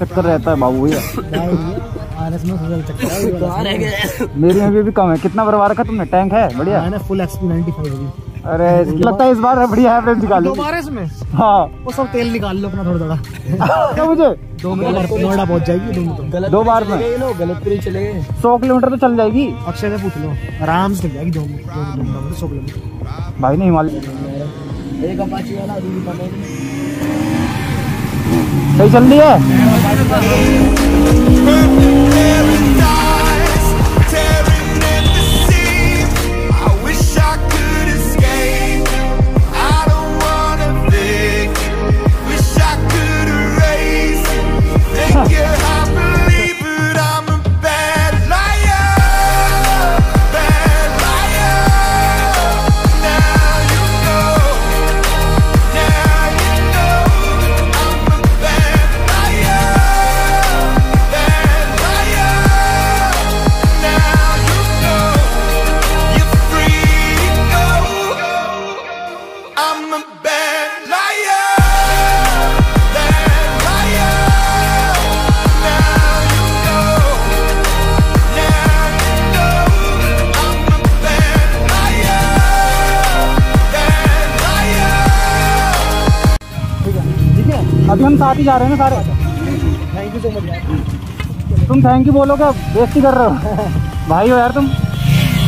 चक्कर रहता है बाबू भैया। मेरी में भी कम है। कितना भरवा रखा तुमने? टैंक है बढ़िया? फुल XP 95 होगी। अरे लगता है इस बार बढ़िया एवरेज निकाल दोबारा इसमें। हाँ वो सब तेल निकाल लो अपना थोड़ा थोड़ा। तो मुझे 2 मिनट नोएडा पहुंच जाएगी। 2 बार में गलत तो चले गए। 100 किलोमीटर तो चल जाएगी। अक्षय से पूछ लो, आराम से चल जाएगी 2 किलोमीटर 100 किलोमीटर। भाई ने हिमालय एक अपाची वाला सही चल रही है। अभी हम साथ ही जा रहे हैं ना सारे। थैंक यू सो मच यार। तुम थैंक यू बोलोगे, बेइज्जती कर रहे हो। भाई हो यार तुम।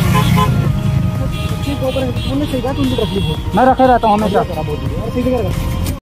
मैं रखे रहता हूँ हमेशा।